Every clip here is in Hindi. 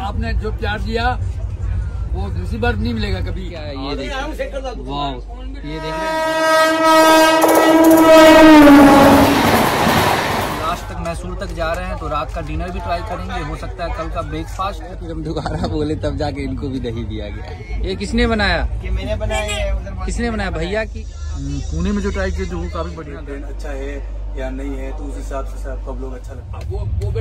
आपने जो प्यार दिया वो दूसरी बार नहीं मिलेगा कभी। क्या है ये देखिए, वाह ये देख रहे लास्ट तक मैसूर तक जा रहे हैं तो रात का डिनर भी ट्राई करेंगे, हो सकता है कल का ब्रेकफास्ट। फिर हम दोबारा बोले तब जाके इनको भी दही दिया गया। ये किसने बनाया? ये मैंने बनाया। किसने बनाया? भैया की। पुणे में जो ट्राई किए थे वो काफी बढ़िया। अच्छा है या नहीं है तो उस हिसाब से सब लोग अच्छा लगता है। वो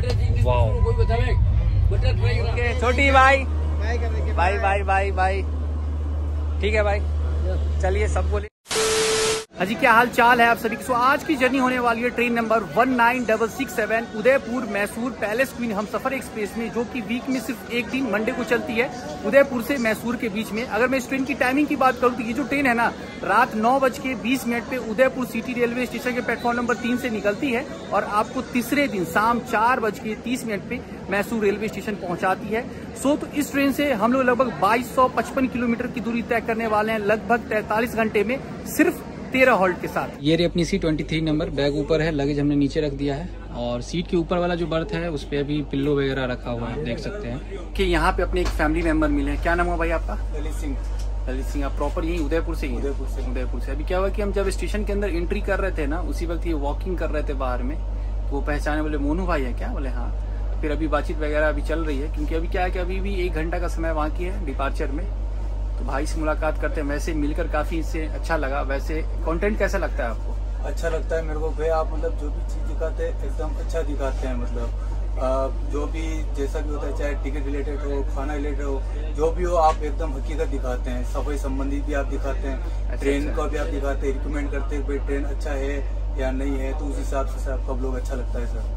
बेटा छोटी भाई बाय बाय बाय बाय। ठीक है भाई, चलिए सब बोले। हाजी क्या हाल चाल है आप सभी की। सो आज की जर्नी होने वाली है train number 19667 Udaipur Mysore palace queen Humsafar express में, जो कि वीक में सिर्फ एक दिन मंडे को चलती है उदयपुर से मैसूर के बीच में। अगर मैं इस ट्रेन की टाइमिंग की बात करूँ तो ये जो ट्रेन है ना रात 9:20 पे उदयपुर सिटी रेलवे स्टेशन के प्लेटफॉर्म नंबर 3 से निकलती है और आपको तीसरे दिन शाम 4:30 पे मैसूर रेलवे स्टेशन पहुंचाती है। सो तो इस ट्रेन से हम लोग लगभग 2255 किलोमीटर की दूरी तय करने वाले हैं लगभग 43 घंटे में, सिर्फ 13 हॉल्ट के साथ। ये रही अपनी सीट 23 नंबर, बैग ऊपर है, लगेज हमने नीचे रख दिया है और सीट के ऊपर वाला जो बर्थ है उस पे अभी पिल्लो वगैरह रखा हुआ है, देख सकते हैं कि यहाँ पे अपने एक फैमिली मेंबर मिले हैं। क्या नाम हुआ भाई आपका? ललित सिंह। ललित सिंह। आप प्रॉपर यही उदयपुर से ही? उदयपुर से। अभी क्या हुआ कि हम जब स्टेशन के अंदर एंट्री कर रहे थे ना उसी वक्त ये वॉकिंग कर रहे थे बाहर में, तो वो पहचाने बोले मोनू भाई है क्या? बोले हाँ। फिर अभी बातचीत वगैरह अभी चल रही है क्योंकि अभी क्या है कि अभी भी 1 घंटा का समय वहाँ की है डिपार्चर में, तो भाई से मुलाकात करते हैं। वैसे मिलकर काफी इससे अच्छा लगा। वैसे कंटेंट कैसा लगता है आपको? अच्छा लगता है मेरे को भाई, आप मतलब जो भी चीज दिखाते हैं एकदम अच्छा दिखाते हैं। मतलब जो भी जैसा भी होता है, चाहे टिकट रिलेटेड हो, खाना रिलेटेड हो, जो भी हो आप एकदम हकीकत दिखाते हैं। सफाई संबंधी भी आप दिखाते हैं, ट्रेन को भी आप दिखाते हैं, रिकमेंड करते हैं भाई ट्रेन अच्छा है या नहीं है, तो उस हिसाब से सबको लोग अच्छा लगता है सर।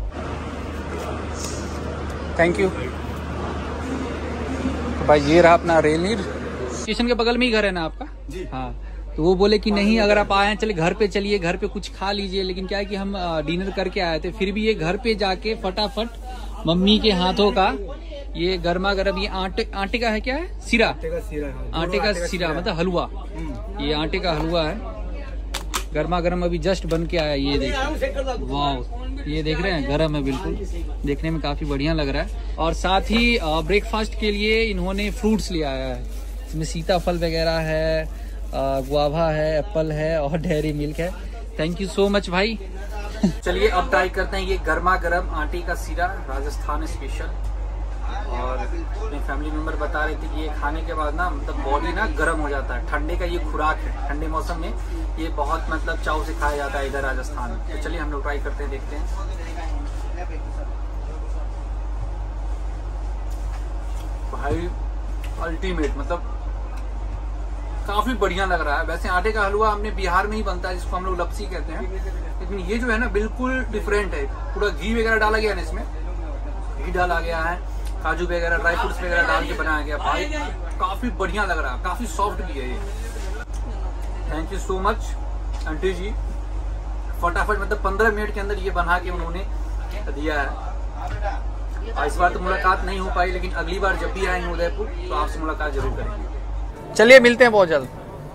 Thank you. तो भाई ये रहा अपना रेलनीर, स्टेशन के बगल में ही घर है ना आपका? जी हाँ। तो वो बोले कि नहीं अगर आप आए हैं चलिए घर पे चलिए, घर पे कुछ खा लीजिए, लेकिन क्या है कि हम डिनर करके आए थे, फिर भी ये घर पे जाके फटाफट मम्मी के हाथों का ये गर्मा गर्म ये आटे का है, क्या है? सिरा। आटे का सिरा मतलब हलवा। ये आटे का हलवा है, गर्मा गर्म अभी जस्ट बन के आया। ये देखिए, वाह ये देख रहे हैं, गर्म है बिल्कुल, देखने में काफी बढ़िया लग रहा है। और साथ ही ब्रेकफास्ट के लिए इन्होंने फ्रूट्स ले आया है, इसमें सीताफल वगैरह है, गुआवा है, एप्पल है और डेयरी मिल्क है। थैंक यू सो मच भाई। चलिए अब ट्राई करते हैं ये गर्मा गर्म आटे का सीरा, राजस्थान स्पेशल। और अपने फैमिली मेंबर बता रहे थे कि ये खाने के बाद ना मतलब बॉडी ना गर्म हो जाता है। ठंडे का ये खुराक है, ठंडे मौसम में ये बहुत मतलब चाव से खाया जाता है इधर राजस्थान में। तो चलिए हम लोग ट्राई करते हैं, देखते हैं। भाई अल्टीमेट, मतलब काफी बढ़िया लग रहा है। वैसे आटे का हलवा हमने बिहार में ही बनता है जिसको हम लोग लपसी कहते हैं, लेकिन ये जो है ना बिल्कुल डिफरेंट है। पूरा घी वगैरह डाला गया है इसमें, घी डाला गया है, काजू वगैरह ड्राई फ्रूट्स वगैरह डाल के बनाया गया। भाई काफी बढ़िया लग रहा है, काफी सॉफ्ट भी है ये। Thank you so much aunty ji, फटाफट मतलब 15 मिनट के अंदर ये बना के उन्होंने दिया है। इस बार तो मुलाकात नहीं हो पाई, लेकिन अगली बार जब भी आएंगे उदयपुर तो आपसे मुलाकात जरूर करेंगे। चलिए मिलते हैं बहुत जल्द।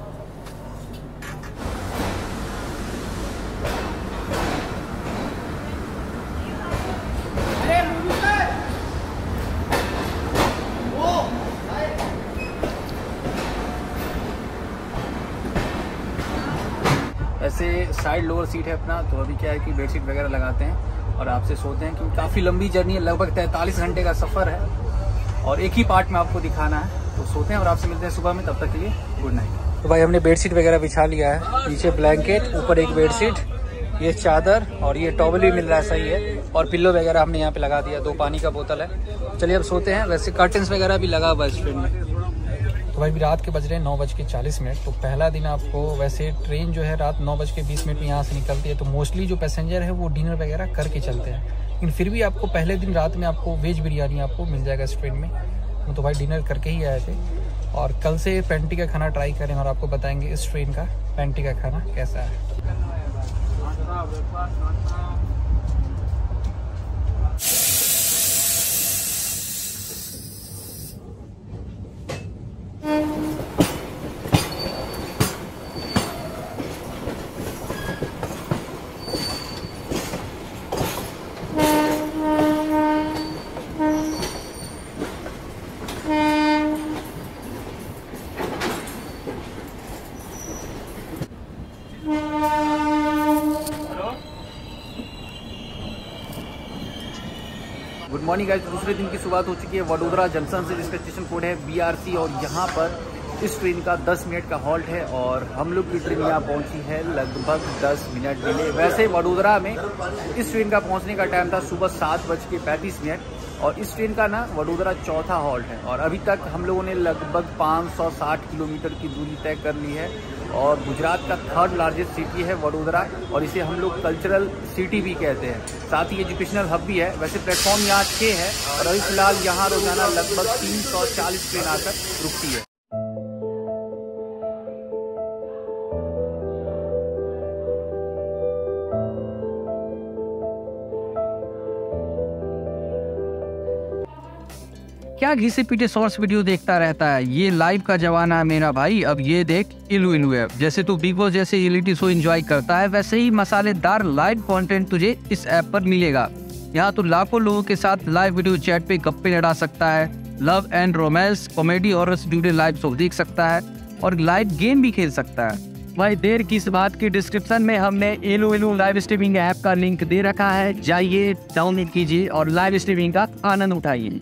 ऐसे साइड लोअर सीट है अपना, तो अभी क्या है कि बेडशीट वगैरह लगाते हैं और आपसे सोते हैं क्योंकि काफ़ी लंबी जर्नी है, लगभग 43 घंटे का सफ़र है और एक ही पार्ट में आपको दिखाना है। तो सोते हैं और आपसे मिलते हैं सुबह में, तब तक के लिए गुड नाइट। तो भाई हमने बेडशीट वगैरह बिछा लिया है, नीचे ब्लैंकेट, ऊपर एक बेडशीट, ये चादर और ये टॉवल भी मिल रहा है, सही है। और पिल्लो वगैरह हमने यहाँ पे लगा दिया, 2 पानी का बोतल है। चलिए अब सोते हैं। वैसे कर्टन्स वगैरह भी लगा हुआ है इस ट्रेन में। तो भाई रात के बज रहे हैं 9:40। तो पहला दिन आपको, वैसे ट्रेन जो है रात 9:20 में यहाँ से निकलती है, तो मोस्टली जो पैसेंजर है वो डिनर वगैरह करके चलते हैं, लेकिन फिर भी आपको पहले दिन रात में आपको वेज बिरयानी आपको मिल जाएगा इस ट्रेन में। तो भाई डिनर करके ही आए थे और कल से पेंटी का खाना ट्राई करें और आपको बताएंगे इस ट्रेन का पेंटी का खाना कैसा है। मॉर्निंग गाइस, दूसरे दिन की शुरुआत हो चुकी है वडोदरा जंक्शन से, जिसका स्टेशन कोड है BRC और यहाँ पर इस ट्रेन का 10 मिनट का हॉल्ट है और हम लोग की ट्रेन यहाँ पहुँची है लगभग 10 मिनट डिले। वैसे वडोदरा में इस ट्रेन का पहुँचने का टाइम था सुबह 7:35 और इस ट्रेन का ना वडोदरा चौथा हॉल्ट है और अभी तक हम लोगों ने लगभग 560 किलोमीटर की दूरी तय कर ली है। और गुजरात का 3rd लार्जेस्ट सिटी है वडोदरा और इसे हम लोग कल्चरल सिटी भी कहते हैं, साथ ही एजुकेशनल हब भी है। वैसे प्लेटफॉर्म यहाँ 6 है और अभी फिलहाल यहाँ रोजाना लगभग 340 ट्रेन आकर रुकती है। क्या घी से पीटे शॉर्ट्स वीडियो देखता रहता है, ये लाइव का जमाना है मेरा भाई। अब ये देख इलू इनू ऐप। जैसे तू बिग बॉस जैसे रियलिटी शो एंजॉय करता है, वैसे ही मसालेदार लाइव कंटेंट तुझे इस ऐप पर मिलेगा। यहाँ तू लाखों लोगों के साथ लाइव वीडियो चैट पे गप्पे लड़ा सकता है, लव एंड रोमांस, कॉमेडी और जुड़े लाइव शो देख सकता है और लाइव गेम भी खेल सकता है। भाई देर की इस बात की डिस्क्रिप्शन में हमने Ilu Ilu live streaming app का लिंक दे रखा है, जाइए डाउनलोड कीजिए और लाइव स्ट्रीमिंग का आनंद उठाइए।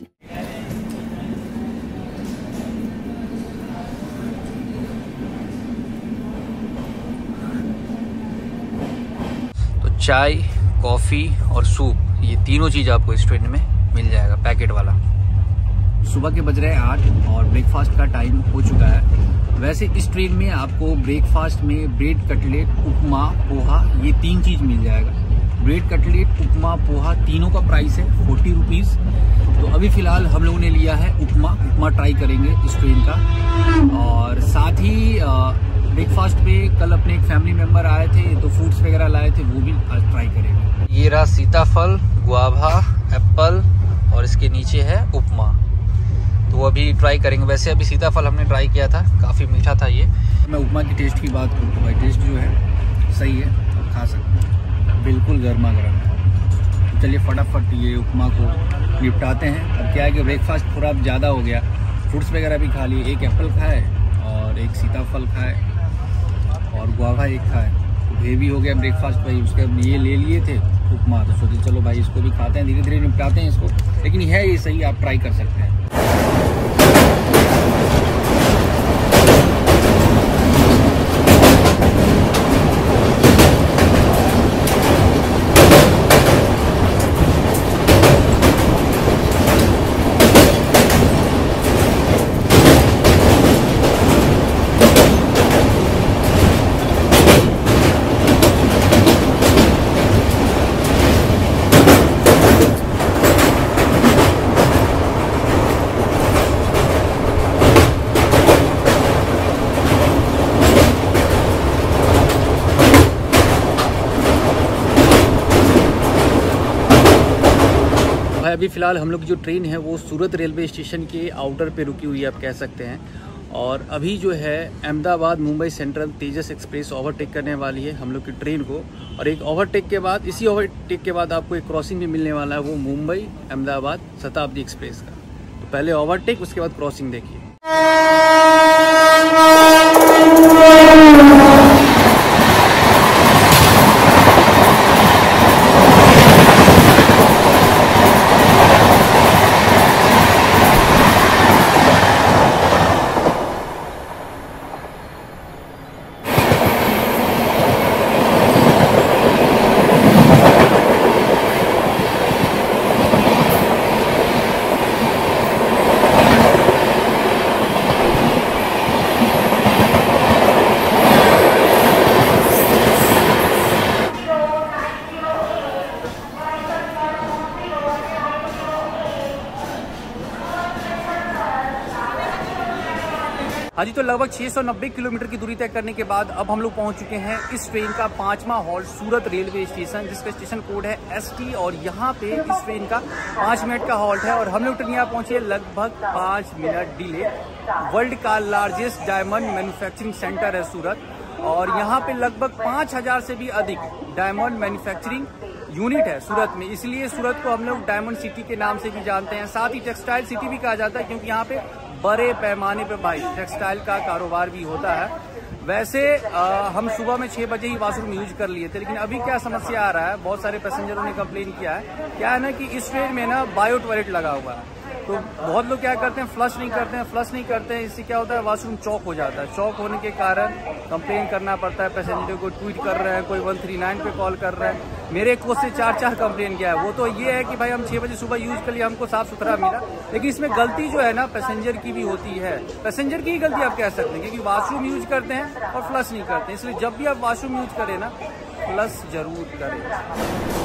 चाय, कॉफ़ी और सूप, ये तीनों चीज़ आपको इस ट्रेन में मिल जाएगा पैकेट वाला। सुबह के बज रहे हैं 8 और ब्रेकफास्ट का टाइम हो चुका है। वैसे इस ट्रेन में आपको ब्रेकफास्ट में ब्रेड कटलेट, उपमा, पोहा, ये 3 चीज़ मिल जाएगा। ब्रेड कटलेट, उपमा, पोहा तीनों का प्राइस है 40 रुपीज़। तो अभी फ़िलहाल हम लोगों ने लिया है उपमा ट्राई करेंगे इस ट्रेन का। और साथ ही ब्रेकफास्ट पे कल अपने एक फैमिली मेंबर आए थे तो फ्रूट्स वगैरह लाए थे, वो भी आज ट्राई करेंगे। ये रहा सीताफल, गुआवा, एप्पल और इसके नीचे है उपमा, तो वो अभी ट्राई करेंगे। वैसे अभी सीताफल हमने ट्राई किया था, काफ़ी मीठा था ये। मैं उपमा की टेस्ट की बात करूँ तो भाई टेस्ट जो है सही है, तो खा सकते हैं, बिल्कुल गर्मा गर्म है। तो चलिए फटाफट ये उपमा को निपटाते हैं। अब क्या है कि ब्रेकफास्ट थोड़ा ज़्यादा हो गया, फ्रूट्स वगैरह भी खा लिए, एक एप्पल खाए और एक सीताफल खाए और गुआवा एक खाए, तो हेवी हो गया ब्रेकफास्ट भाई। उसके ये ले लिए थे उपमा, तो सोचे चलो भाई इसको भी खाते हैं, धीरे धीरे निपटाते हैं इसको, लेकिन है ये सही, आप ट्राई कर सकते हैं। अभी फ़िलहाल हम लोग की जो ट्रेन है वो सूरत रेलवे स्टेशन के आउटर पे रुकी हुई है, आप कह सकते हैं। और अभी जो है Ahmedabad Mumbai central Tejas express overtake करने वाली है हम लोग की ट्रेन को। और एक ओवरटेक के बाद, इसी ओवरटेक के बाद आपको एक क्रॉसिंग भी मिलने वाला है, वो मुंबई अहमदाबाद शताब्दी एक्सप्रेस का। तो पहले ओवरटेक, उसके बाद क्रॉसिंग देखिए। हाँ जी, तो लगभग 690 किलोमीटर की दूरी तय करने के बाद अब हम लोग पहुंच चुके हैं इस ट्रेन का 5वां हॉल्ट सूरत रेलवे स्टेशन, जिसका स्टेशन कोड है ST। और यहाँ पे इस ट्रेन का 5 मिनट का हॉल्ट है और हम लोग ट्रेन यहाँ पहुंचे लगभग 5 मिनट डिले। वर्ल्ड का लार्जेस्ट डायमंड मैन्युफैक्चरिंग सेंटर है सूरत और यहाँ पे लगभग 5000 से भी अधिक डायमंड मैन्युफैक्चरिंग यूनिट है सूरत में, इसलिए सूरत को हम लोग डायमंड सिटी के नाम से भी जानते हैं। साथ ही टेक्सटाइल सिटी भी कहा जाता है क्योंकि यहाँ पे बड़े पैमाने पे भाई टेक्सटाइल का कारोबार भी होता है। वैसे हम सुबह में 6 बजे ही वॉशरूम यूज कर लिए थे, लेकिन अभी क्या समस्या आ रहा है, बहुत सारे पैसेंजरों ने कंप्लेन किया है। क्या है ना कि इस ट्रेन में ना बायो टॉयलेट लगा हुआ है, तो बहुत लोग क्या करते हैं, फ्लश नहीं करते हैं। इससे क्या होता है, वॉशरूम चौक हो जाता है। चौक होने के कारण कंप्लेन करना पड़ता है, पैसेंजरों को ट्वीट कर रहे हैं, कोई 139 पे कॉल कर रहे हैं। मेरे कोच से 4 कंप्लेन किया है। वो तो ये है कि भाई हम 6 बजे सुबह यूज कर लिए, हमको साफ सुथरा मिला, लेकिन इसमें गलती जो है ना पैसेंजर की भी होती है। पैसेंजर की ही गलती आप कह सकते हैं, क्योंकि वॉशरूम यूज करते हैं और फ्लश नहीं करते। इसलिए जब भी आप वॉशरूम यूज करें ना, फ्लश जरूर करें।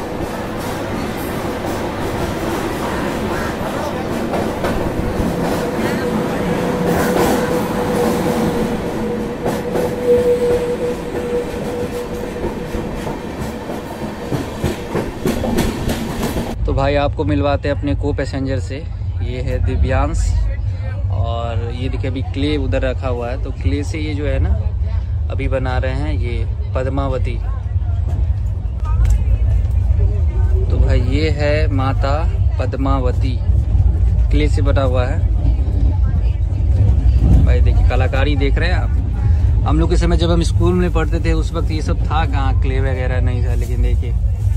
तो भाई आपको मिलवाते हैं अपने को पैसेंजर से। ये है दिव्यांश, और ये देखिए अभी क्ले उधर रखा हुआ है, तो क्ले से ये जो है ना अभी बना रहे हैं ये पद्मावती। तो भाई ये है माता पद्मावती, क्ले से बना हुआ है। भाई देखिए कलाकारी देख रहे हैं आप। हम लोग के समय जब हम स्कूल में पढ़ते थे उस वक्त ये सब था कहाँ, क्ले वगैरह नहीं था, लेकिन देखिए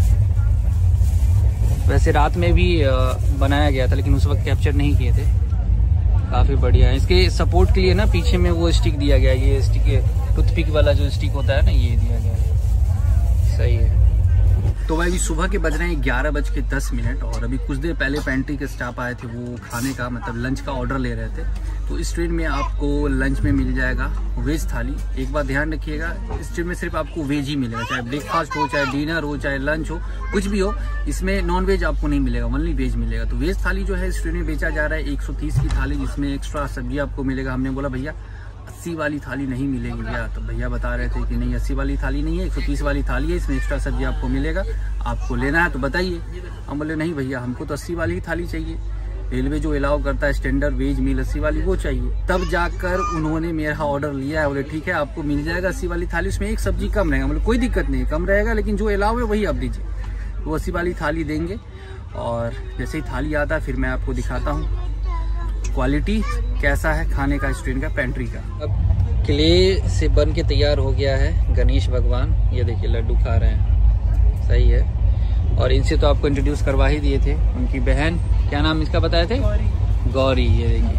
वैसे रात में भी बनाया गया था, लेकिन उस वक्त कैप्चर नहीं किए थे। काफ़ी बढ़िया है। इसके सपोर्ट के लिए ना पीछे में वो स्टिक दिया गया है, ये स्टिक टूथपिक वाला जो स्टिक होता है ना, ये दिया गया है। सही है। तो भाई अभी सुबह के बज रहे हैं 11:10, और अभी कुछ देर पहले पेंट्री के स्टाफ आए थे, वो खाने का मतलब लंच का ऑर्डर ले रहे थे। तो इस ट्रेन में आपको लंच में मिल जाएगा वेज थाली। एक बात ध्यान रखिएगा, इस ट्रेन में सिर्फ आपको वेज ही मिलेगा, चाहे ब्रेकफास्ट हो, चाहे डिनर हो, चाहे लंच हो, कुछ भी हो। इसमें नॉन वेज आपको नहीं मिलेगा, ओनली वेज मिलेगा। तो वेज थाली जो है इस ट्रेन में बेचा जा रहा है 130 की थाली, जिसमें एक्स्ट्रा सब्जी आपको मिलेगा। हमने बोला भैया 80 वाली थाली नहीं मिलेगी भैया, तो भैया बता रहे थे कि नहीं 80 वाली थाली नहीं है, 130 वाली थाली है, इसमें एक्स्ट्रा सब्जी आपको मिलेगा। आपको लेना है तो बताइए। हम बोले नहीं भैया हमको तो 80 वाली ही थाली चाहिए, रेलवे जो अलाउ करता है स्टैंडर्ड वेज मील 80 वाली वो चाहिए। तब जाकर उन्होंने मेरा ऑर्डर लिया है। बोले ठीक है आपको मिल जाएगा 80 वाली थाली, उसमें एक सब्जी कम रहेगा। मतलब कोई दिक्कत नहीं, कम रहेगा, लेकिन जो अलाउ है वही आप दीजिए। वो 80 वाली थाली देंगे, और जैसे ही थाली आता है फिर मैं आपको दिखाता हूँ क्वालिटी कैसा है खाने का, इस ट्रेन का पेंट्री का। अब क्ले से बन के तैयार हो गया है गणेश भगवान। ये देखिए लड्डू खा रहे हैं, सही है। और इनसे तो आपको इंट्रोड्यूस करवा ही दिए थे, उनकी बहन, क्या नाम इसका बताए थे, गौरी। ये देखिए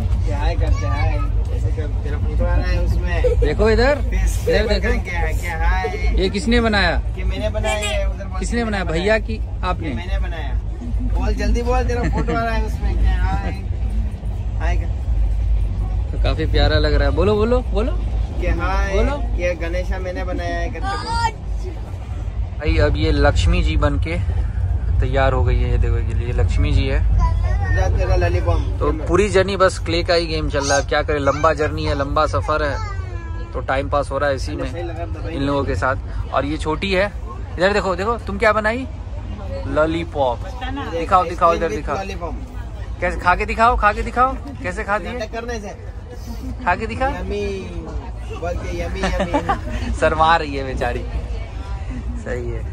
देखो इधर देखो, ये किसने बनाया, मैंने बनाया। किसने बनाया, भैया की आपने? मैंने बनाया। बोल जल्दी बोल, तेरा फोटो आ रहा है उसमें। क्या हाय तो काफी प्यारा लग रहा है। बोलो बोलो बोलो, क्या हाय बोलो। ये गणेशा मैंने बनाया है करके। भाई अब ये लक्ष्मी जी बन के तैयार हो गई है। ये देखो ये लक्ष्मी जी है। तेरा लॉलीपॉप। तो पूरी जर्नी बस क्ले का ही गेम चल रहा है। क्या करें, लंबा जर्नी है, लंबा सफर है, तो टाइम पास हो रहा है इसी में इन लोगों के साथ। और ये छोटी है, इधर देखो देखो, तुम क्या बनाई, लॉलीपॉप। दिखाओ दिखाओ, इधर दिखाओ, कैसे खा के दिखाओ, खा के दिखाओ कैसे खाती है, करने से खा के दिखा। बोल के यमी शर्मा रही है बेचारी, सही है।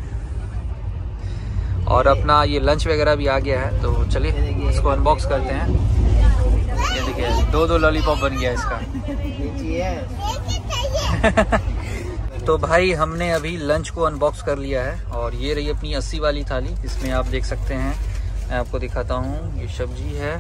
और अपना ये लंच वगैरह भी आ गया है, तो चलिए इसको अनबॉक्स करते हैं। ये देखिए 2 लॉलीपॉप बन गया इसका। तो भाई हमने अभी लंच को अनबॉक्स कर लिया है, और ये रही अपनी 80 वाली थाली। इसमें आप देख सकते हैं, मैं आपको दिखाता हूँ। ये सब्जी है,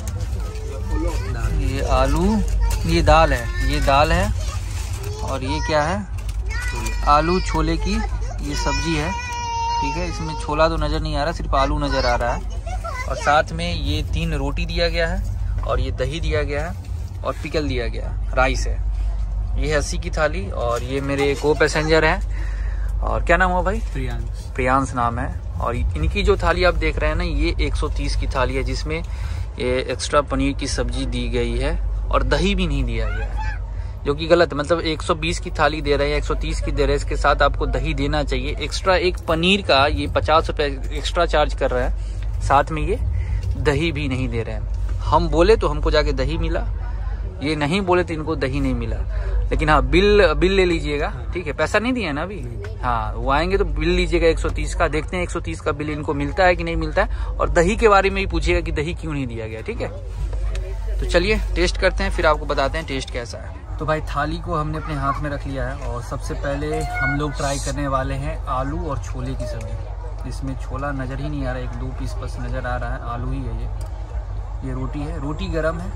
ये आलू, ये दाल है, ये दाल है, और ये क्या है, आलू छोले की ये सब्जी है। ठीक है, इसमें छोला तो नज़र नहीं आ रहा, सिर्फ आलू नज़र आ रहा है। और साथ में ये 3 रोटी दिया गया है, और ये दही दिया गया है, और पिकल दिया गया है, राइस है। ये है 80 की थाली, और ये मेरे को पैसेंजर हैं। और क्या नाम हुआ भाई? प्रियांश। प्रियांश नाम है। और इनकी जो थाली आप देख रहे हैं ना, ये 130 की थाली है, जिसमें ये एक्स्ट्रा पनीर की सब्जी दी गई है, और दही भी नहीं दिया गया है, जो कि गलत है। मतलब 120 की थाली दे रहे हैं, 130 की दे रहे हैं, इसके साथ आपको दही देना चाहिए। एक्स्ट्रा एक पनीर का ये 50 रुपये एक्स्ट्रा चार्ज कर रहा है, साथ में ये दही भी नहीं दे रहे हैं। हम बोले तो हमको जाके दही मिला, ये नहीं बोले तो इनको दही नहीं मिला। लेकिन हाँ, बिल ले लीजिएगा, ठीक है, पैसा नहीं दिया ना अभी। हाँ, वो आएंगे तो बिल लीजिएगा 130 का। देखते हैं 130 का बिल इनको मिलता है कि नहीं मिलता है, और दही के बारे में भी पूछिएगा कि दही क्यों नहीं दिया गया, ठीक है। तो चलिए टेस्ट करते हैं, फिर आपको बताते हैं टेस्ट कैसा है। तो भाई थाली को हमने अपने हाथ में रख लिया है और सबसे पहले हम लोग ट्राई करने वाले हैं आलू और छोले की सब्ज़ी। इसमें छोला नज़र ही नहीं आ रहा है, 1-2 पीस बस नज़र आ रहा है, आलू ही है ये रोटी है, रोटी गरम है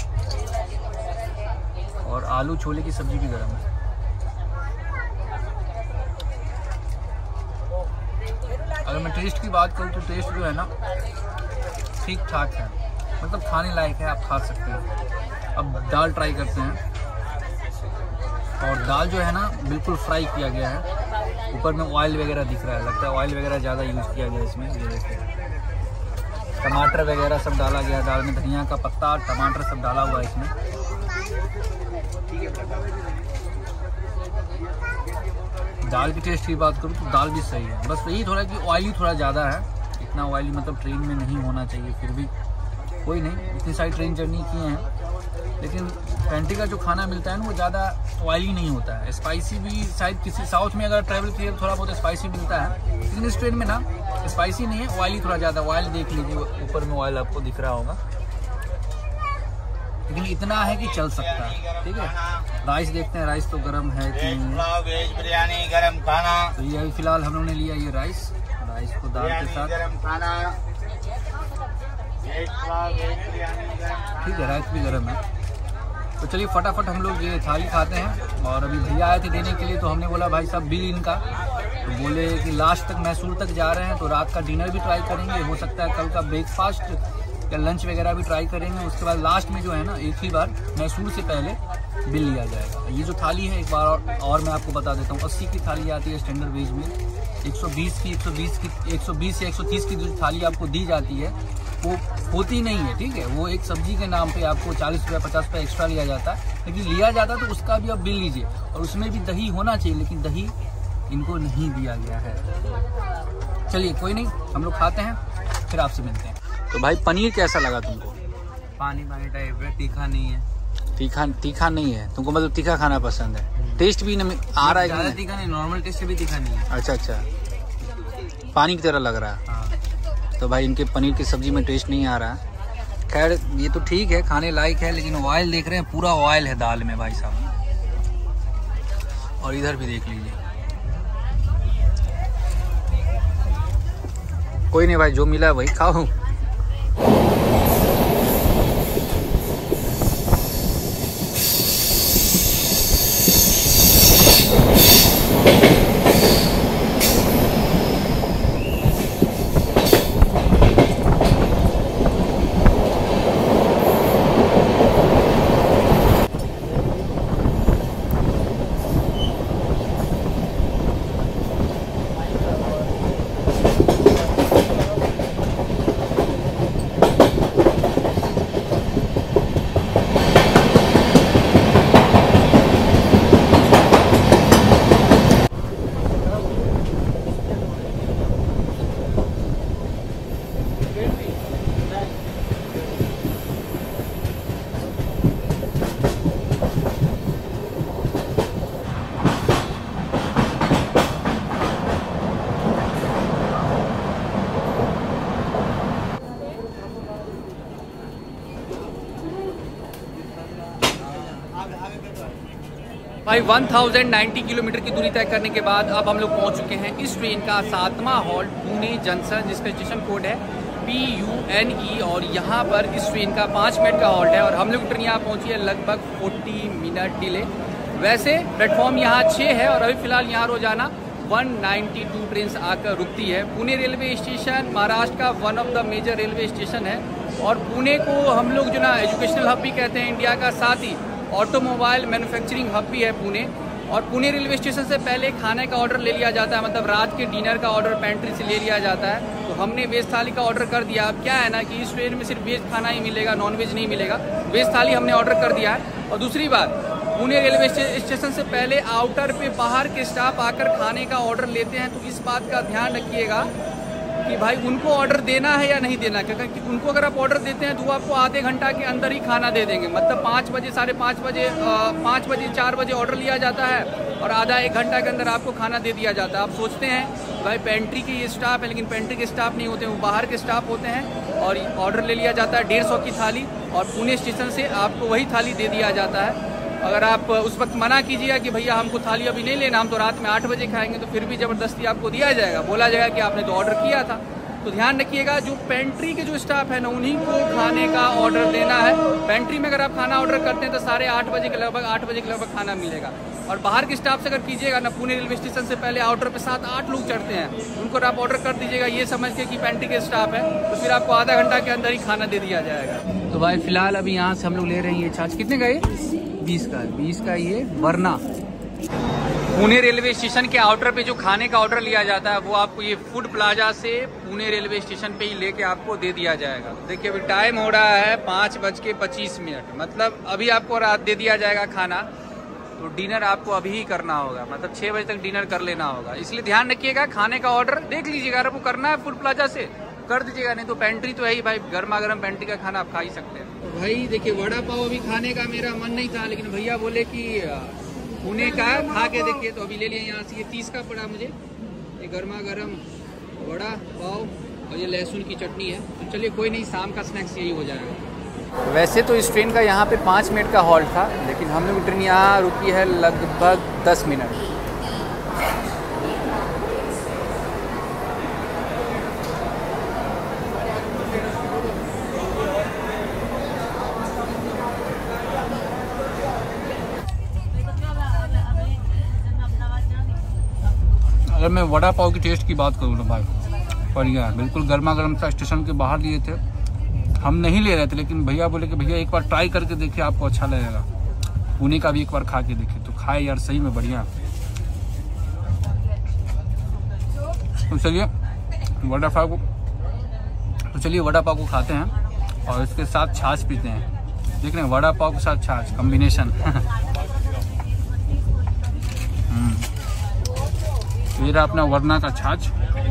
और आलू छोले की सब्ज़ी भी गरम है। अगर मैं टेस्ट की बात करूँ तो टेस्ट जो है ना ठीक ठाक है, मतलब खाने लायक है, आप खा सकते हैं। अब दाल ट्राई करते हैं और दाल जो है ना बिल्कुल फ्राई किया गया है, ऊपर में ऑयल वगैरह दिख रहा है, लगता है ऑयल वगैरह ज़्यादा यूज़ किया गया इसमें। ये देखिए टमाटर वगैरह सब डाला गया दाल में, धनिया का पत्ता टमाटर सब डाला हुआ है इसमें। दाल की टेस्ट की बात करूँ तो दाल भी सही है, बस यही थोड़ा कि ऑयली थोड़ा ज़्यादा है, इतना ऑयली मतलब ट्रेन में नहीं होना चाहिए, फिर भी कोई नहीं, इतनी सारी ट्रेन जर्नी किए हैं। लेकिन पेंट्री का जो खाना मिलता है ना वो ज़्यादा ऑयली नहीं होता है, स्पाइसी भी शायद किसी साउथ में अगर ट्रैवल किए थोड़ा बहुत स्पाइसी मिलता है, लेकिन इस ट्रेन में ना स्पाइसी नहीं है, ऑयली थोड़ा ज़्यादा। ऑयल देख लीजिए, ऊपर में ऑयल आपको दिख रहा होगा, लेकिन इतना है कि चल सकता है। ठीक है, राइस देखते हैं, राइस तो गर्म है कि नहीं। वेज बिरयानी गरम खाना, तो ये अभी फिलहाल हम लोगों ने लिया ये राइस को दाल के साथ। गरम खाना, ठीक है, राइस भी गर्म है। तो चलिए फटाफट हम लोग ये थाली खाते हैं। और अभी भैया आए थे देने के लिए, तो हमने बोला भाई साहब बिल इनका, तो बोले कि लास्ट तक मैसूर तक जा रहे हैं तो रात का डिनर भी ट्राई करेंगे, हो सकता है कल का ब्रेकफास्ट या लंच वगैरह भी ट्राई करेंगे। उसके बाद लास्ट में जो है ना एक ही बार मैसूर से पहले बिल लिया जाएगा। ये जो थाली है एक बार और मैं आपको बता देता हूँ, 80 की थाली आती है स्टैंडर्ड वेज में, 120 या 130 की जो थाली आपको दी जाती है वो होती नहीं है। ठीक है, वो एक सब्जी के नाम पे आपको 40 रुपये 50 रुपये एक्स्ट्रा लिया जाता है, लेकिन लिया जाता तो उसका भी आप बिल लीजिए, और उसमें भी दही होना चाहिए, लेकिन दही इनको नहीं दिया गया है। चलिए कोई नहीं, हम लोग खाते हैं फिर आपसे मिलते हैं। तो भाई पनीर कैसा लगा तुमको? पानी टाइप है, तीखा नहीं है। तीखा नहीं है तुमको, मतलब तीखा खाना पसंद है? टेस्ट भी आ रहा है कि तीखा नहीं, नॉर्मल टेस्ट भी तीखा नहीं है। अच्छा, पानी की तरह लग रहा है। हाँ। तो भाई इनके पनीर की सब्जी में टेस्ट नहीं आ रहा है। खैर ये तो ठीक है, खाने लायक है, लेकिन ऑयल देख रहे हैं पूरा ऑयल है दाल में भाई साहब, और इधर भी देख लीजिए। कोई नहीं भाई, जो मिला वही खाओ। भाई 1090 किलोमीटर की दूरी तय करने के बाद अब हम लोग पहुंच चुके हैं इस ट्रेन का 7वां हॉल्ट पुणे जंक्शन, जिसका स्टेशन कोड है PUNE, और यहाँ पर इस ट्रेन का 5 मिनट का हॉल्ट है और हम लोग ट्रेन यहाँ पहुँची है लगभग 40 मिनट डिले। वैसे प्लेटफॉर्म यहाँ 6 है और अभी फ़िलहाल यहाँ रोजाना 192 ट्रेन आकर रुकती है। पुणे रेलवे स्टेशन महाराष्ट्र का one of the major railway station है, और पुणे को हम लोग जो ना एजुकेशनल हब भी कहते हैं इंडिया का, साथ ही ऑटोमोबाइल मैन्युफैक्चरिंग हब भी है पुणे। और पुणे रेलवे स्टेशन से पहले खाने का ऑर्डर ले लिया जाता है, मतलब रात के डिनर का ऑर्डर पेंट्री से ले लिया जाता है। तो हमने वेज थाली का ऑर्डर कर दिया। अब क्या है ना कि इस ट्रेन में सिर्फ वेज खाना ही मिलेगा, नॉन वेज नहीं मिलेगा। वेज थाली हमने ऑर्डर कर दिया है। और दूसरी बात, पुणे रेलवे स्टेशन से पहले आउटर पे बाहर के स्टाफ आकर खाने का ऑर्डर लेते हैं, तो इस बात का ध्यान रखिएगा कि भाई उनको ऑर्डर देना है या नहीं देना, क्योंकि उनको अगर आप ऑर्डर देते हैं तो वो आपको आधे घंटा के अंदर ही खाना दे देंगे। मतलब 5 बजे 5:30 बजे 5 बजे 4 बजे ऑर्डर लिया जाता है और आधा 1 घंटा के अंदर आपको खाना दे दिया जाता है। आप सोचते हैं भाई पेंट्री के ये स्टाफ है, लेकिन पेंट्री के स्टाफ नहीं होते, वो बाहर के स्टाफ होते हैं। और ऑर्डर ले लिया जाता है 150 की थाली, और पुणे स्टेशन से आपको वही थाली दे दिया जाता है। अगर आप उस वक्त मना कीजिएगा कि भैया हमको थाली अभी नहीं लेना, हम तो रात में 8 बजे खाएंगे, तो फिर भी ज़बरदस्ती आपको दिया जाएगा, बोला जाएगा कि आपने तो ऑर्डर किया था। तो ध्यान रखिएगा, जो पेंट्री के जो स्टाफ है ना, उन्हीं को खाने का ऑर्डर देना है। पेंट्री में अगर आप खाना ऑर्डर करते हैं तो 8:30 बजे के लगभग 8 बजे के लगभग खाना मिलेगा। और बाहर के स्टाफ से अगर कीजिएगा ना, पुणे रेलवे स्टेशन से पहले आउटर पे 7-8 लोग चढ़ते हैं, उनको आप ऑर्डर कर दीजिएगा ये समझ के कि पेंट्री के स्टाफ है, तो फिर आपको आधा घंटा के अंदर ही खाना दे दिया जाएगा। तो भाई फिलहाल अभी यहाँ से हम लोग ले रहे हैं ये छाछ। कितने का ये? 20 का ये वरना। पुणे रेलवे स्टेशन के आउटर पे जो खाने का ऑर्डर लिया जाता है वो आपको ये फूड प्लाजा से पुणे रेलवे स्टेशन पे ही लेके आपको दे दिया जाएगा। देखिए अभी टाइम हो रहा है 5:25, मतलब अभी आपको रात दे दिया जाएगा खाना। तो डिनर आपको अभी ही करना होगा, मतलब 6 बजे तक डिनर कर लेना होगा। इसलिए ध्यान रखिएगा, खाने का ऑर्डर देख लीजिएगा, अगर आपको करना है फूड प्लाजा से कर दीजिएगा, नहीं तो पेंट्री तो है ही भाई, गर्मा गर्म पेंट्री का खाना आप खा ही सकते हैं। तो भाई देखिए वड़ा पाव अभी खाने का मेरा मन नहीं था, लेकिन भैया बोले कि पुणे का खा के देखिए, तो अभी ले लिया यहाँ से। ये 30 का पड़ा मुझे, ये गर्मा गर्म वड़ा पाव और ये लहसुन की चटनी है। तो चलिए कोई नहीं, शाम का स्नैक्स यही हो जाएगा। वैसे तो इस ट्रेन का यहाँ पे 5 मिनट का हॉल्ट था, लेकिन हम लोग ट्रेन यहाँ रुकी है लगभग 10 मिनट। अगर मैं वड़ा पाव की टेस्ट की बात करूँ तो भाई बढ़िया है, बिल्कुल गर्मा गर्म सा। स्टेशन के बाहर लिए थे, हम नहीं ले रहे थे, लेकिन भैया बोले कि भैया एक बार ट्राई करके देखिए, आपको अच्छा लगेगा, पुणे का भी एक बार खा के देखिए। तो खाए यार, सही में बढ़िया। तो चलिए वड़ा पाव को खाते हैं और इसके साथ छाछ पीते हैं। देख रहे हैं, वड़ा पाव के साथ छाछ कॉम्बिनेशन। ये रहा अपना वरना का छाछ।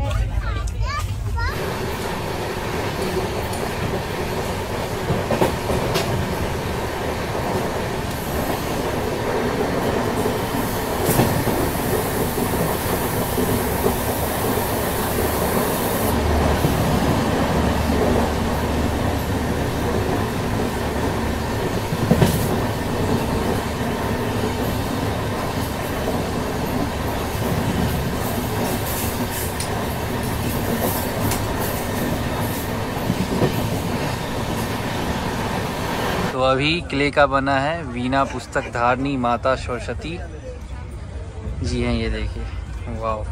तो अभी क्ले का बना है वीणा पुस्तक धारणी माता सरस्वती जी हैं, ये देखिए, वाह।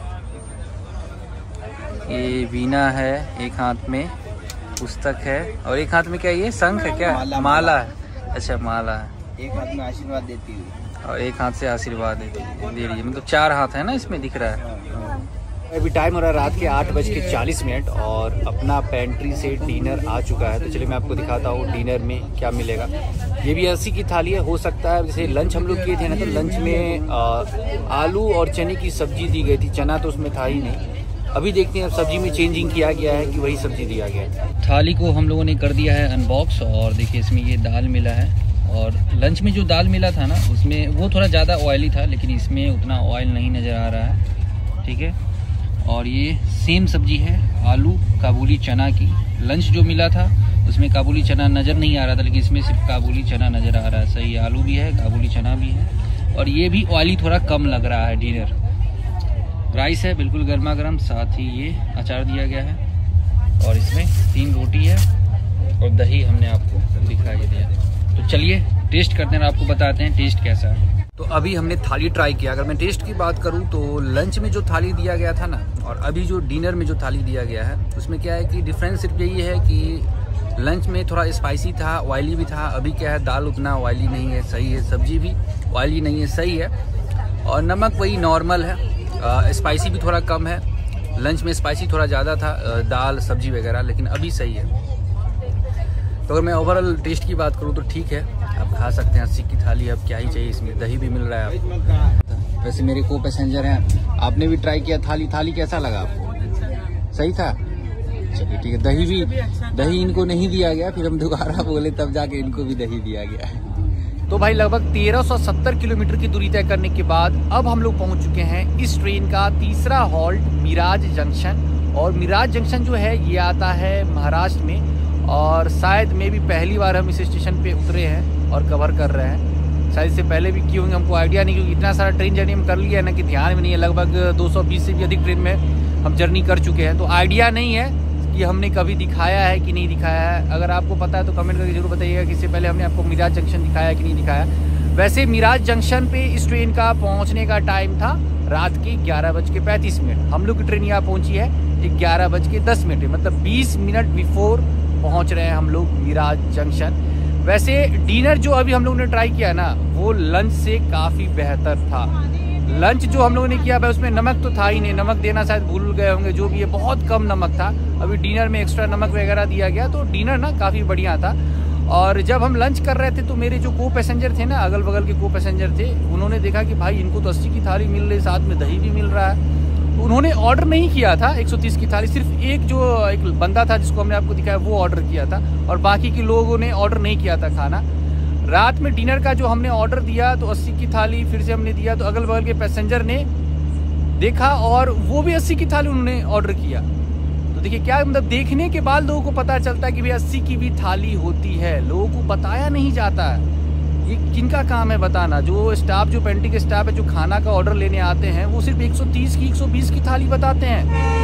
ये वीणा है, एक हाथ में पुस्तक है और एक हाथ में क्या, ये शंख है क्या? माला है। अच्छा माला है, एक हाथ में आशीर्वाद देती हुई और एक हाथ से आशीर्वाद दे रही है, मतलब 4 हाथ है ना इसमें, दिख रहा है। अभी टाइम हो रहा है रात के 8:40 और अपना पेंट्री से डिनर आ चुका है। तो चलिए मैं आपको दिखाता हूँ डिनर में क्या मिलेगा। ये भी 80 की थाली है। हो सकता है जैसे लंच हम लोग किए थे ना, तो लंच में आलू और चने की सब्जी दी गई थी, चना तो उसमें था ही नहीं। अभी देखते हैं, सब्जी में चेंजिंग किया गया है कि वही सब्जी दिया गया है। थाली को हम लोगों ने कर दिया है अनबॉक्स और देखिए इसमें ये दाल मिला है। और लंच में जो दाल मिला था ना, उसमें वो थोड़ा ज़्यादा ऑयली था, लेकिन इसमें उतना ऑयल नहीं नज़र आ रहा है, ठीक है। और ये सेम सब्जी है आलू काबुली चना की। लंच जो मिला था उसमें काबुली चना नज़र नहीं आ रहा था, लेकिन इसमें सिर्फ काबुली चना नज़र आ रहा है। सही, आलू भी है, काबुली चना भी है और ये भी ऑयली थोड़ा कम लग रहा है। डिनर राइस है बिल्कुल गर्मा गर्म, साथ ही ये अचार दिया गया है और इसमें 3 रोटी है और दही हमने आपको दिखाई दिया। तो चलिए टेस्ट करते हैं और आपको बताते हैं टेस्ट कैसा है। तो अभी हमने थाली ट्राई किया। अगर मैं टेस्ट की बात करूं तो लंच में जो थाली दिया गया था ना, और अभी जो डिनर में जो थाली दिया गया है, उसमें क्या है कि डिफरेंस सिर्फ यही है कि लंच में थोड़ा स्पाइसी था, ऑयली भी था। अभी क्या है, दाल उतना ऑयली नहीं है, सही है। सब्जी भी ऑयली नहीं है, सही है। और नमक वही नॉर्मल है, स्पाइसी भी थोड़ा कम है। लंच में स्पाइसी थोड़ा ज़्यादा था, दाल सब्जी वगैरह, लेकिन अभी सही है। तो अगर मैं ओवरऑल टेस्ट की बात करूँ तो ठीक है, आप खा सकते हैं। 80 की थाली, अब क्या ही चाहिए, इसमें दही भी मिल रहा है आपको। वैसे मेरे को पैसेंजर हैं, आपने भी ट्राई किया थाली कैसा लगा आपको? सही था? चलिए ठीक है। दही इनको नहीं दिया गया, फिर हम दोबारा बोले तब जाके इनको भी दही दिया गया। तो भाई लगभग 1370 किलोमीटर की दूरी तय करने के बाद अब हम लोग पहुंच चुके हैं इस ट्रेन का तीसरा हॉल्ट मिराज जंक्शन। और मिराज जंक्शन जो है ये आता है महाराष्ट्र में, और शायद में भी पहली बार हम इस स्टेशन पे उतरे हैं और कवर कर रहे हैं। शायद इससे पहले भी किए होंगे, हमको आइडिया नहीं, क्योंकि इतना सारा ट्रेन जर्नी हम कर लिया है ना कि ध्यान में नहीं है। लगभग 220 से भी अधिक ट्रेन में हम जर्नी कर चुके हैं, तो आइडिया नहीं है कि हमने कभी दिखाया है कि नहीं दिखाया है। अगर आपको पता है तो कमेंट करके जरूर बताइएगा कि इससे पहले हमने आपको मिराज जंक्शन दिखाया कि नहीं दिखाया। वैसे मिराज जंक्शन पे इस ट्रेन का पहुंचने का टाइम था रात के 11:35। हम लोग की ट्रेन यहाँ पहुंची है 11:10, मतलब 20 मिनट बिफोर पहुंच रहे हैं हम लोग मिराज जंक्शन। वैसे डिनर जो अभी हम लोगों ने ट्राई किया ना, वो लंच से काफ़ी बेहतर था। लंच जो हम लोगों ने किया भाई, उसमें नमक तो था ही नहीं, नमक देना शायद भूल गए होंगे, जो भी है बहुत कम नमक था। अभी डिनर में एक्स्ट्रा नमक वगैरह दिया गया, तो डिनर ना काफ़ी बढ़िया था। और जब हम लंच कर रहे थे तो मेरे जो को पैसेंजर थे ना, अगल बगल के को पैसेंजर थे, उन्होंने देखा कि भाई इनको तो 80 की थाली मिल रही, साथ में दही भी मिल रहा है। तो उन्होंने ऑर्डर नहीं किया था 130 की थाली, सिर्फ एक बंदा था जिसको हमने आपको दिखाया वो ऑर्डर किया था, और बाकी के लोगों ने ऑर्डर नहीं किया था खाना। रात में डिनर का जो हमने ऑर्डर दिया तो 80 की थाली फिर से हमने दिया, तो अगल बगल के पैसेंजर ने देखा और वो भी 80 की थाली उन्होंने ऑर्डर किया। तो देखिए क्या मतलब, देखने के बाद लोगों को पता चलता है कि भाई 80 की भी थाली होती है, लोगों को बताया नहीं जाता है। ये किनका काम है बताना? जो स्टाफ, जो पेंट्री के स्टाफ है, जो खाना का ऑर्डर लेने आते हैं, वो सिर्फ 130 की 120 की थाली बताते हैं।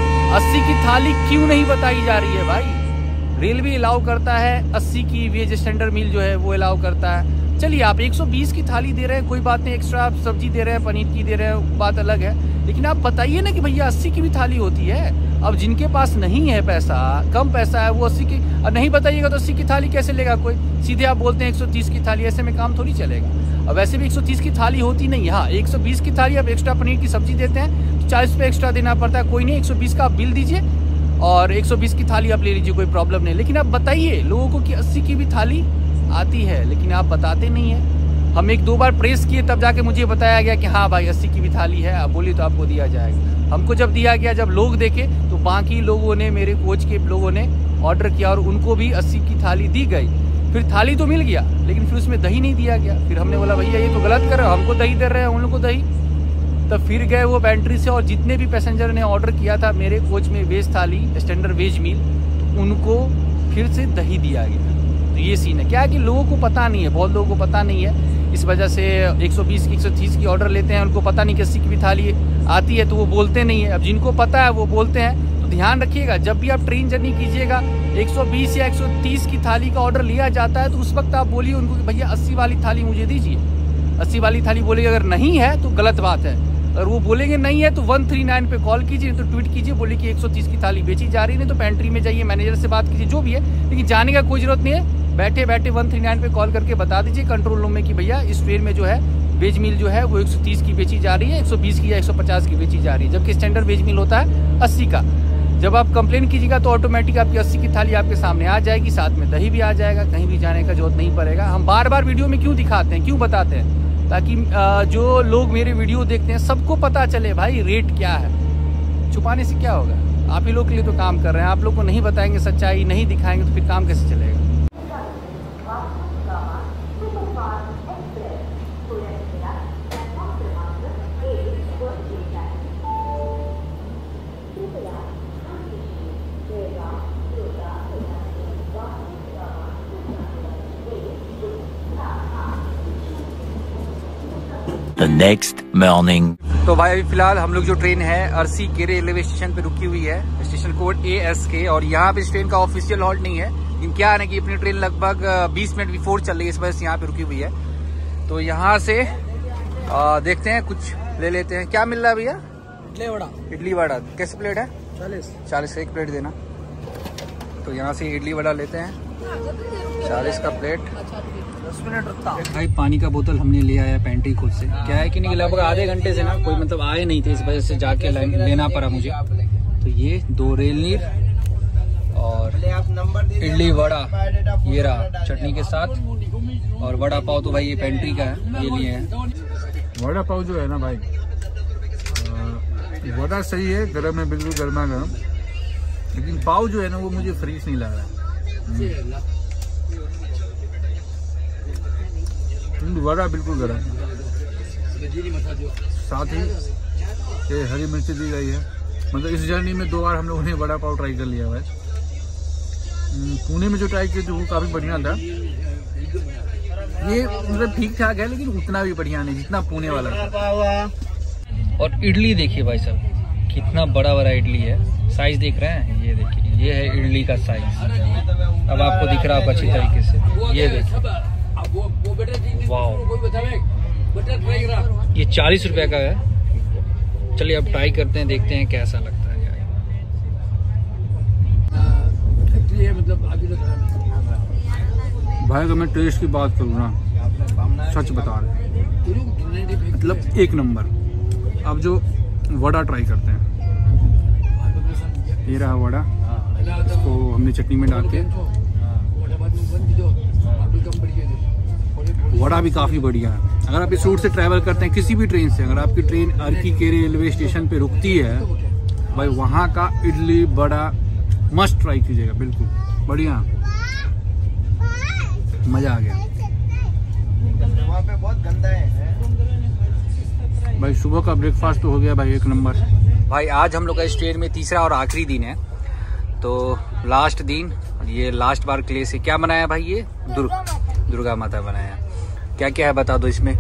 80 की थाली क्यों नहीं बताई जा रही है भाई? रेलवे अलाउ करता है 80 की, वेज स्टैंडर्ड मील जो है वो अलाउ करता है। चलिए आप 120 की थाली दे रहे हैं, कोई बात नहीं, एक्स्ट्रा आप सब्जी दे रहे हैं, पनीर की दे रहे हैं, बात अलग है, लेकिन आप बताइए ना कि भैया 80 की भी थाली होती है। अब जिनके पास नहीं है पैसा, कम पैसा है, वो 80 की, और नहीं बताइएगा तो 80 की थाली कैसे लेगा कोई? सीधे आप बोलते हैं 130 की थाली, ऐसे में काम थोड़ी चलेगा। और वैसे भी 130 की थाली होती नहीं। हाँ, 120 की थाली आप एक्स्ट्रा पनीर की सब्जी देते हैं तो 40 रुपये एक्स्ट्रा देना पड़ता है। कोई नहीं, 120 का आप बिल दीजिए और 120 की थाली आप ले लीजिए, कोई प्रॉब्लम नहीं। लेकिन आप बताइए लोगों को कि 80 की भी थाली आती है, लेकिन आप बताते नहीं है। हम 1-2 बार प्रेस किए तब जाके मुझे बताया गया कि हाँ भाई 80 की भी थाली है, आप बोलिए तो आपको दिया जाएगा। हमको जब दिया गया, जब लोग देखे तो बाकी लोगों ने, मेरे कोच के लोगों ने ऑर्डर किया और उनको भी 80 की थाली दी गई। फिर थाली तो मिल गया, लेकिन फिर उसमें दही नहीं दिया गया। फिर हमने बोला भैया ये तो गलत कर रहे हो, हमको दही दे रहे हैं, उन लोग को दही। तब फिर गए वो पेंट्री से, और जितने भी पैसेंजर ने ऑर्डर किया था मेरे कोच में वेज थाली, स्टैंडर्ड वेज मील, तो उनको फिर से दही दिया गया। तो ये सीन है। क्या है कि लोगों को पता नहीं है, बहुत लोगों को पता नहीं है, इस वजह से 120 की 130 की ऑर्डर लेते हैं, उनको पता नहीं कि 80 की भी थाली आती है, तो वो बोलते नहीं है। अब जिनको पता है वो बोलते हैं। तो ध्यान रखिएगा, जब भी आप ट्रेन जर्नी कीजिएगा, 120 या 130 की थाली का ऑर्डर लिया जाता है तो उस वक्त आप बोलिए उनको कि भैया 80 वाली थाली मुझे दीजिए। 80 वाली थाली बोलेगी, अगर नहीं है तो गलत बात है। अगर वो बोलेंगे नहीं है तो 139 पे कॉल कीजिए, तो ट्वीट कीजिए, बोलिए कि 130 की थाली बेची जा रही है, नहीं तो पेंट्री में जाइए, मैनेजर से बात कीजिए, जो भी है। लेकिन जाने का कोई जरूरत नहीं है, बैठे बैठे 139 पे कॉल करके बता दीजिए कंट्रोल रूम में कि भैया इस ट्रेन में जो है वेज मील जो है वो 130 की बेची जा रही है, 120 की या 150 की बेची जा रही है, जबकि स्टैंडर्ड वेज मील होता है 80 का। जब आप कंप्लेन कीजिएगा तो ऑटोमेटिक आपकी 80 की थाली आपके सामने आ जाएगी, साथ में दही भी आ जाएगा, कहीं भी जाने का जरूरत नहीं पड़ेगा। हम बार बार वीडियो में क्यों दिखाते हैं, क्यों बताते हैं? ताकि जो लोग मेरे वीडियो देखते हैं सबको पता चले भाई रेट क्या है। छुपाने से क्या होगा? आप ही लोग के लिए तो काम कर रहे हैं, आप लोग को नहीं बताएंगे सच्चाई, नहीं दिखाएंगे तो फिर काम कैसे चलेगा? The next morning. तो भाई अभी फिलहाल हम लोग जो ट्रेन है अरसी के रेलवे स्टेशन पे रुकी हुई है, स्टेशन कोड ASK, और यहाँ पे इस ट्रेन का ऑफिशियल हॉल्ट नहीं है, लेकिन क्या है ना कि अपनी ट्रेन लगभग 20 मिनट बिफोर चल रही है, इस वजह से यहाँ पे रुकी हुई है। तो यहाँ से देखते हैं, कुछ ले लेते हैं। क्या मिल रहा है भैया? इडली वड़ा कैसे प्लेट है? 40 का एक प्लेट देना। तो यहाँ से इडली वड़ा लेते हैं, 40 का प्लेट। 10 मिनट रुकता भाई। पानी का बोतल हमने ले आया पेंट्री खुद से। क्या है कि नहीं, लगभग आधे घंटे से ना कोई मतलब आए नहीं थे, इस वजह से जाके लाइन लेना पड़ा मुझे। तो ये 2 रेल नीर और इडली वड़ा ये रहा चटनी के साथ, और वड़ा पाव तो भाई ये पेंट्री का है, ये लिए हैं। वड़ा पाव जो है ना भाई, वड़ा सही है, गर्म है, बिल्कुल गर्मा गर्म, लेकिन पाव जो है ना वो मुझे फ्रीज नहीं लग रहा है। वड़ा बिल्कुल गर्म, साथ ही ये हरी मिर्ची दी गई है। मतलब इस जर्नी में 2 बार हम लोगों ने वड़ा पाव ट्राई कर लिया है। पुणे में जो ट्राई किया वो काफ़ी बढ़िया था, ये मतलब ठीक ठाक है लेकिन उतना भी बढ़िया नहीं जितना पुणे वाला था। और इडली देखिए भाई साहब, कितना बड़ा बड़ा इडली है। साइज देख रहे हैं, ये देखिए, ये है इडली का साइज। अब आपको दिख रहा होगा अच्छी तरीके से, ये देखिए, वाह, ये 40 रुपए का है। चलिए अब ट्राई करते हैं, देखते हैं कैसा लगता है। भाई अगर मैं टेस्ट की बात करूँ ना, सच बता रहे, मतलब एक नंबर। अब जो वड़ा ट्राई करते हैं, ये रहा वड़ा, इसको हमने चटनी में डाल के, वड़ा भी काफ़ी बढ़िया है। अगर आप इस रूट से ट्रैवल करते हैं किसी भी ट्रेन से, अगर आपकी ट्रेन अर्कीकेरे रेलवे स्टेशन पे रुकती है, भाई वहाँ का इडली बड़ा मस्ट ट्राई कीजिएगा, बिल्कुल बढ़िया, मज़ा आ गया। वहाँ पे बहुत गंदा है भाई। सुबह का ब्रेकफास्ट तो हो गया भाई, एक नंबर। भाई आज हम लोग का इस ट्रेन में तीसरा और आखिरी दिन है, तो लास्ट दिन, ये लास्ट बार क्ले से क्या बनाया भाई? ये दुर्गा माता बनाया। क्या क्या है बता दो इसमें।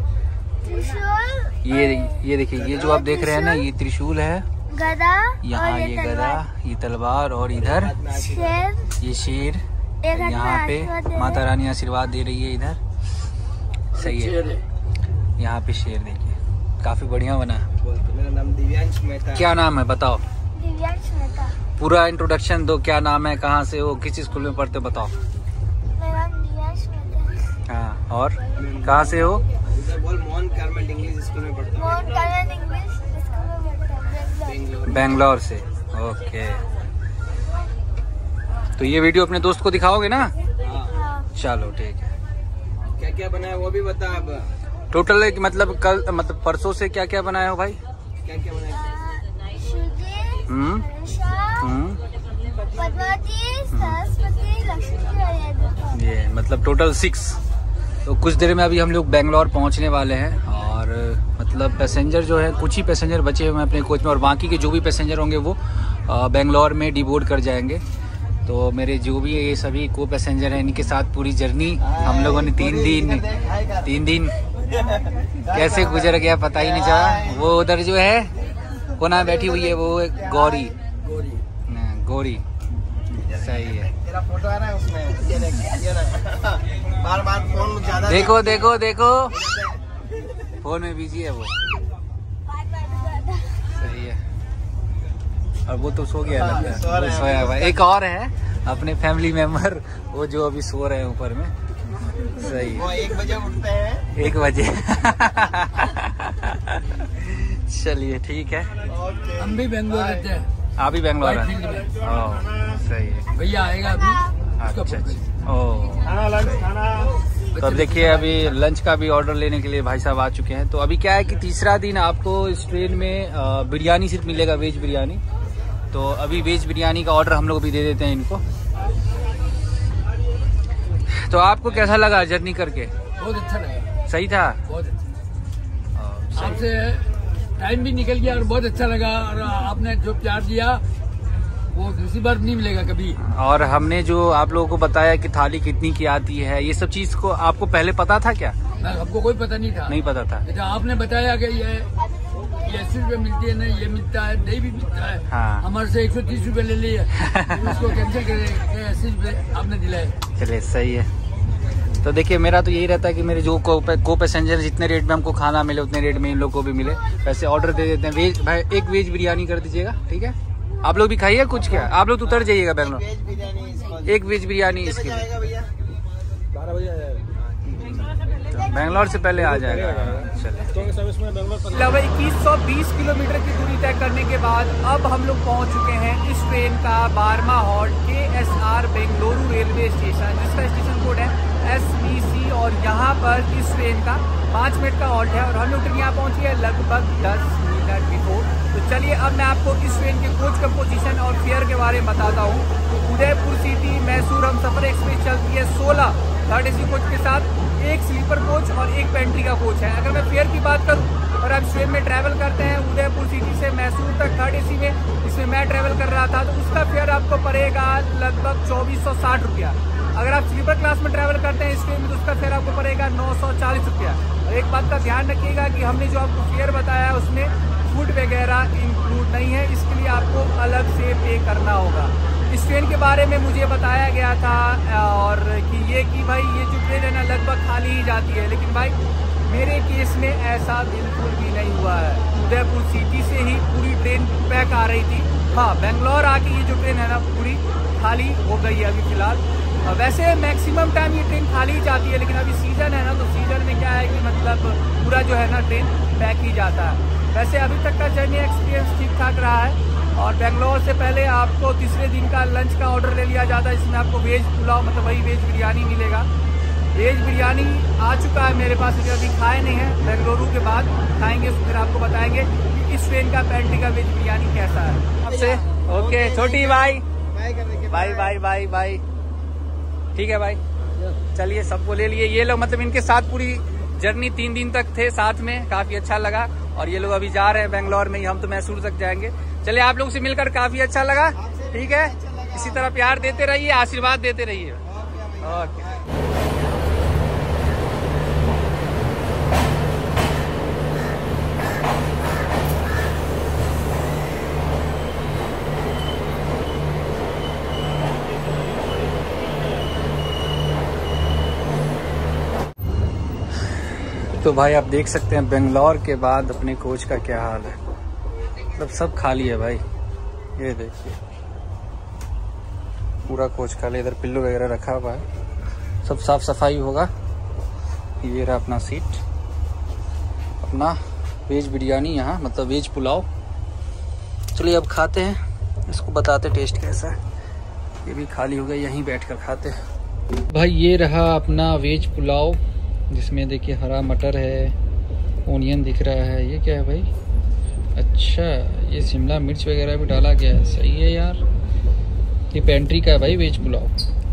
ये देखिए, ये जो आप देख रहे हैं ना, ये त्रिशूल है, गदा, यहाँ ये गदा, ये तलवार, और इधर शेर, ये शेर। यहाँ पे माता रानी आशीर्वाद दे रही है, इधर सही है। यहाँ पे शेर देखिए, काफी बढ़िया बना। मेरा नाम दिव्यांश मेहता। क्या नाम है बताओ? दिव्यांश मेहता। पूरा इंट्रोडक्शन दो, क्या नाम है, कहाँ से हो, किस स्कूल में पढ़ते हो, बताओ। मेरा नाम दिव्यांश मेहता। हाँ, और कहाँ से हो? बोल, मोहन कार्मेल इंग्लिश स्कूल में पढ़ता हूँ। मोहन कार्मेल इंग्लिश स्कूल में पढ़ता हूँ, बेंगलोर से। ओके, तो ये वीडियो अपने दोस्त को दिखाओगे ना? चलो ठीक है। क्या क्या बनाया वो भी बता। अब टोटल मतलब कल, मतलब परसों से क्या क्या बनाए हो भाई? क्या क्या बनाया? पद्मावती, सरस्वती, लक्ष्मी, ये मतलब टोटल 6। तो कुछ देर में अभी हम लोग बेंगलोर पहुंचने वाले हैं, और मतलब पैसेंजर जो है, कुछ ही पैसेंजर बचे हुए हैं अपने कोच में, और बाकी के जो भी पैसेंजर होंगे वो बेंगलोर में डिबोर्ड कर जाएंगे। तो मेरे जो भी ये सभी को पैसेंजर हैं, इनके साथ पूरी जर्नी हम लोगों ने 3 दिन कैसे गुजर गया पता ही नहीं चला। वो उधर जो है कोना बैठी हुई है, वो गौरी, गौरी सही है। तेरा फोटो आ रहा है उसमें, ये देख, ये बार बार फोन ज्यादा देखो देखो देखो, फोन में बिजी है वो, सही है। और वो तो सो गया लगता है, वो सोया हुआ। एक और है अपने फैमिली मेंबर, वो जो अभी सो रहे हैं ऊपर में, सही है। वो 1 बजे उठते हैं। 1 बजे। चलिए ठीक है। हम भी बेंगलोर रहते हैं। आप भी बेंगलोर हैं? सही है। भैया आएगा अभी। अच्छा, ओह। तो अब देखिए, अभी लंच का भी ऑर्डर लेने के लिए भाई साहब आ चुके हैं। तो अभी क्या है कि तीसरा दिन आपको इस ट्रेन में बिरयानी सिर्फ मिलेगा, वेज बिरयानी। तो अभी वेज बिरयानी का ऑर्डर हम लोग भी दे देते हैं इनको। तो आपको कैसा लगा जर्नी करके? बहुत अच्छा लगा। सही था? बहुत अच्छा। आपसे टाइम भी निकल गया और बहुत अच्छा लगा, और आपने जो प्यार दिया वो दूसरी बार नहीं मिलेगा कभी। और हमने जो आप लोगों को बताया कि थाली कितनी की आती है, ये सब चीज को आपको पहले पता था क्या? हमको कोई पता नहीं था। नहीं पता था। जैसे आपने बताया कि ये 80 रुपए मिलती है ना, ये मिलता है, दही भी मिलता है। हाँ। हमारे से 130 रुपए ले लिए, उसको कैंसिल करे, 80 रुपए आपने दिलाए। चलिए सही है। तो देखिए, मेरा तो यही रहता है कि मेरे जो को पैसेंजर जितने रेट में हमको खाना मिले उतने रेट में इन लोग को भी मिले। वैसे ऑर्डर दे देते हैं। वेज भाई, एक वेज बिरयानी कर दीजिएगा, ठीक है? आप लोग भी खाइए कुछ, क्या आप लोग तो उतर जाइएगा बेंगलोर। एक वेज बिरयानी इसके लिए 12 बजे आ जाएगा। बेंगलोर से पहले आ जाएगा। चलिए, 2120 किलोमीटर की दूरी तय करने के बाद अब हम लोग पहुंच चुके हैं इस ट्रेन का 12वां halt KSR Bengaluru railway station, जिसका स्टेशन कोड है SBC। और यहाँ पर इस ट्रेन का 5 मिनट का हॉल्ट है, और हम लोग ट्रेन यहाँ पहुंची है लगभग 10 मिनट बिफोर। तो चलिए अब मैं आपको इस ट्रेन के कोच कंपोजिशन और फेयर के बारे में बताता हूँ। तो उदयपुर सिटी मैसूर हम सफर एक्सप्रेस चलती है 16 थर्ड AC कोच के साथ, एक स्लीपर कोच और एक पेंट्री का कोच है। अगर मैं फेयर की बात करूं और आप ट्रेन में ट्रैवल करते हैं उदयपुर सिटी से मैसूर तक थर्ड AC में, इसमें मैं ट्रैवल कर रहा था, तो उसका फेयर आपको पड़ेगा लगभग 2460 रुपया। अगर आप स्लीपर क्लास में ट्रैवल करते हैं इस ट्रेन में तो उसका फेयर आपको पड़ेगा 940 रुपया। और एक बात का ध्यान रखिएगा कि हमने जो आपको फेयर बताया है उसमें फूड वगैरह इंक्लूड नहीं है, इसके लिए आपको अलग से पे करना होगा। इस ट्रेन के बारे में मुझे बताया गया था और कि भाई ये जो ट्रेन है ना लगभग खाली ही जाती है, लेकिन भाई मेरे केस में ऐसा बिल्कुल भी नहीं हुआ है। उदयपुर सिटी से ही पूरी ट्रेन पैक आ रही थी। हाँ, बेंगलोर आके ये जो ट्रेन है ना पूरी खाली हो गई है अभी फिलहाल। वैसे मैक्सिमम टाइम ये ट्रेन खाली ही जाती है, लेकिन अभी सीजन है ना तो सीजन में क्या है कि मतलब पूरा जो है ना ट्रेन पैक ही जाता है। वैसे अभी तक का जर्नी एक्सपीरियंस ठीक ठाक रहा है। और बेंगलोर से पहले आपको तीसरे दिन का लंच का ऑर्डर ले लिया जाता है, जिसमें आपको वेज पुलाव मतलब वही वेज बिरयानी मिलेगा। वेज बिरयानी आ चुका है मेरे पास, अभी खाए नहीं है, बेंगलुरु के बाद खाएंगे फिर आपको बताएंगे कि इस ट्रेन का पेंट्री का वेज बिरयानी कैसा है। आपसे ओके छोटी भाई, बाय बाय बाय बाय। ठीक है भाई, चलिए सबको ले लिए। ये लोग मतलब इनके साथ पूरी जर्नी 3 दिन तक थे साथ में, काफी अच्छा लगा। और ये लोग अभी जा रहे हैं बेंगलोर में ही, हम तो मैसूर तक जाएंगे। चलिए आप लोगों से मिलकर काफी अच्छा लगा। ठीक है, इसी तरह प्यार देते रहिए, आशीर्वाद देते रहिए। ओके। तो भाई आप देख सकते हैं बेंगलोर के बाद अपने कोच का क्या हाल है, मतलब सब खाली है भाई। ये देखिए पूरा कोच खाली, इधर पिल्लो वगैरह रखा हुआ है, सब साफ सफाई होगा। ये रहा अपना सीट, अपना वेज बिरयानी यहाँ मतलब वेज पुलाव। चलिए अब खाते हैं, इसको बताते टेस्ट कैसा है। ये भी खाली हो गया, यहीं बैठ कर खाते हैं। भाई ये रहा अपना वेज पुलाव, जिसमें देखिए हरा मटर है, ओनियन दिख रहा है। ये क्या है भाई? अच्छा, ये शिमला मिर्च वगैरह भी डाला गया है। सही है यार, ये पेंट्री का है भाई वेज पुलाव।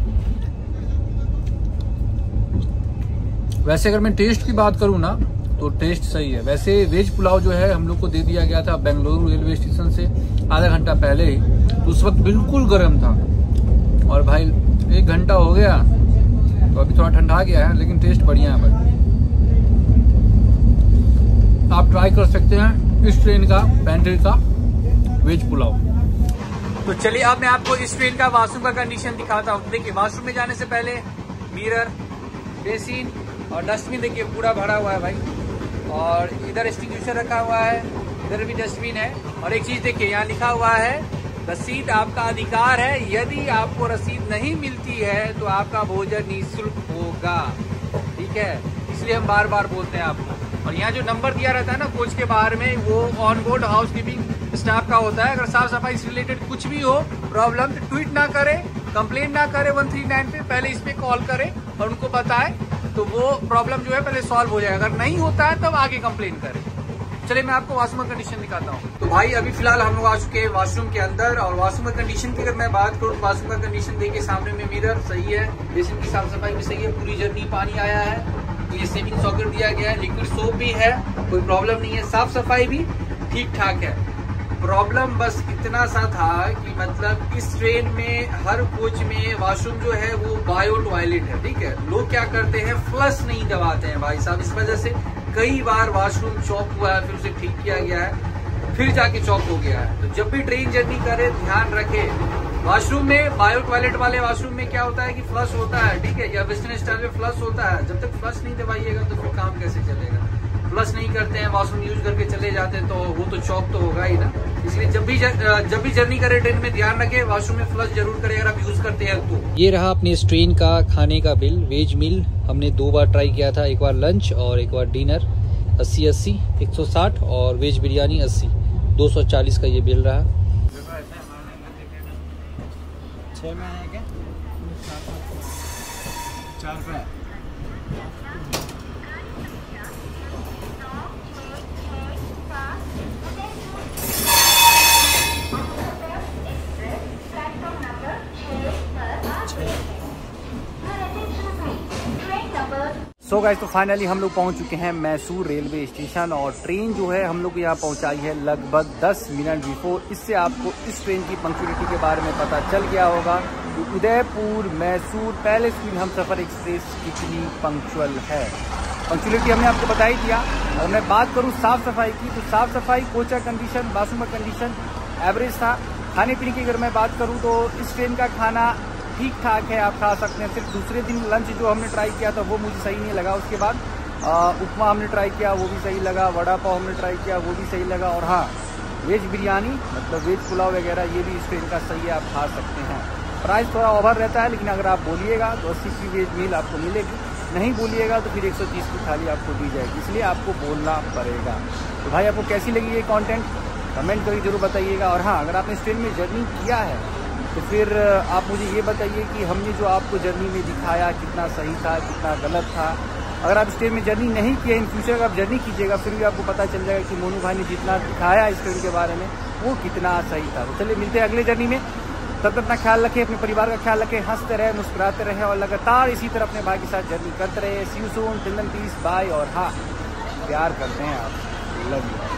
वैसे अगर मैं टेस्ट की बात करूँ ना तो टेस्ट सही है। वैसे वेज पुलाव जो है हम लोग को दे दिया गया था बेंगलुरु रेलवे स्टेशन से आधा घंटा पहले ही, तो उस वक्त बिल्कुल गर्म था। और भाई 1 घंटा हो गया तो अभी थोड़ा ठंडा गया है, लेकिन टेस्ट बढ़िया है भाई। आप ट्राई कर सकते हैं इस ट्रेन का पेंट्री का वेज पुलाव। तो चलिए अब मैं आपको इस ट्रेन का वॉशरूम का कंडीशन दिखाता हूँ। देखिए वॉशरूम में जाने से पहले मिरर, बेसिन और डस्टबिन देखिए पूरा भरा हुआ है भाई। और इधर एक्सटिंग्विशर रखा हुआ है, इधर भी डस्टबिन है। और एक चीज देखिए यहाँ लिखा हुआ है रसीद आपका अधिकार है, यदि आपको रसीद नहीं मिलती है तो आपका भोजन निःशुल्क होगा। ठीक है, इसलिए हम बार बार बोलते हैं आपको। और यहाँ जो नंबर दिया रहता है ना कोच के बाहर में, वो on board housekeeping staff का होता है। अगर साफ सफाई से रिलेटेड कुछ भी हो प्रॉब्लम तो ट्वीट ना करे, कंप्लेन ना करे 139 पे, पहले इस पे कॉल करे और उनको बताए तो वो प्रॉब्लम जो है पहले सॉल्व हो जाएगा। अगर नहीं होता है तब आगे कंप्लेन करे। चलिए मैं आपको वॉशरूम का कंडीशन दिखाता हूँ। तो भाई अभी फिलहाल हम लोग आ चुके हैं वॉशरूम के अंदर। और वॉशरूम का कंडीशन की अगर मैं बात करूँ, वॉशरूम का कंडीशन देखिए, सामने में मिरर सही है, बेसिन की साफ सफाई भी सही है, पूरी जर्नी पानी आया है, ये सेविंग सॉकेट दिया गया है, लिक्विड सोप भी है, कोई प्रॉब्लम नहीं है, साफ सफाई भी ठीक ठाक है। प्रॉब्लम बस इतना सा था कि मतलब इस ट्रेन में हर कोच में वॉशरूम जो है वो बायो टॉयलेट है। ठीक है, लोग क्या करते हैं फ्लश नहीं दबाते हैं भाई साहब, इस वजह से कई बार वॉशरूम चौक हुआ है, फिर उसे ठीक किया गया है, फिर जाके चौक हो गया है। तो जब भी ट्रेन जर्नी करे ध्यान रखे, वॉशरूम में बायो टॉयलेट वाले वॉशरूम में क्या होता है कि फ्लश होता है, ठीक है, या वेस्टर्न स्टाइल में फ्लश होता है। जब तक फ्लश नहीं दबाइएगा तो फिर काम कैसे चलेगा। फ्लश नहीं करते हैं, वॉशरूम यूज करके चले जाते हैं तो वो तो चौक तो होगा ही ना। इसलिए जब भी जर्नी करे ट्रेन में ध्यान रखे वॉशरूम में फ्लश जरूर करें अगर आप यूज करते हैं तो। ये रहा अपने इस ट्रेन का खाने का बिल। वेज मील हमने 2 बार ट्राई किया था, एक बार लंच और एक बार डिनर। 80 160 और वेज बिरयानी 80, 240 का ये बिल रहा। 6 में है क्या? 4 रुपये। सो गाइस, तो फाइनली हम लोग पहुंच चुके हैं मैसूर रेलवे स्टेशन। और ट्रेन जो है हम लोग को यहाँ पहुंचाई है लगभग 10 मिनट बिफोर। इससे आपको इस ट्रेन की पंक्चुअलिटी के बारे में पता चल गया होगा Udaipur Mysore palace queen Humsafar express कितनी पंक्चुअल है। पंक्चुअलिटी हमने आपको बता ही दिया। अगर मैं बात करूं साफ़ सफाई की, तो साफ़ सफाई, कोचा कंडीशन, बाथरूम का कंडीशन एवरेज था। खाने पीने की अगर मैं बात करूं तो इस ट्रेन का खाना ठीक ठाक है, आप खा सकते हैं। सिर्फ दूसरे दिन लंच जो हमने ट्राई किया था वो मुझे सही नहीं लगा। उसके बाद उपमा हमने ट्राई किया, वो भी सही लगा। वड़ा पाव हमने ट्राई किया, वो भी सही लगा। और हाँ, वेज बिरयानी मतलब वेज पुलाव वगैरह ये भी इस ट्रेन का सही है, आप खा सकते हैं। प्राइस थोड़ा ओवर रहता है, लेकिन अगर आप बोलिएगा तो 80 की वेज मील आपको मिलेगी, नहीं बोलिएगा तो फिर 130 की थाली आपको दी जाएगी, इसलिए आपको बोलना पड़ेगा। तो भाई आपको कैसी लगी ये कंटेंट कमेंट करके जरूर बताइएगा। और हाँ, अगर आपने इस ट्रेन में जर्नी किया है तो फिर आप मुझे ये बताइए कि हमने जो आपको जर्नी में दिखाया कितना सही था, कितना गलत था। अगर आप इस ट्रेन में जर्नी नहीं किए, इन फ्यूचर अगर आप जर्नी कीजिएगा फिर भी आपको पता चल जाएगा कि मोनू भाई ने जितना दिखाया इस ट्रेन के बारे में वो कितना सही था। तो चलिए मिलते हैं अगले जर्नी में। तब तक अपना ख्याल रखें, अपने परिवार का ख्याल रखें, हंसते रहे, मुस्कुराते रहे और लगातार इसी तरह अपने भाई के साथ जर्नी करते रहे। See you soon, till then peace, bye. और हाँ, प्यार करते हैं आप, लव यू।